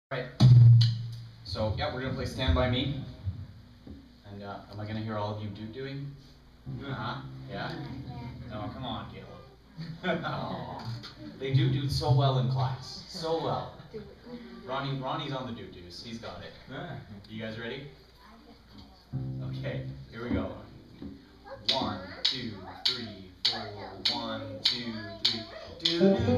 Right. So yeah, we're gonna play Stand By Me. And am I gonna hear all of you doing? Yeah. No, come on, Caleb. Oh, they do so well in class. So well. Ronnie's on the do-dos. He's got it. You guys ready? Okay, here we go. 1, 2, 3, 4. 1, 2, 3. Do do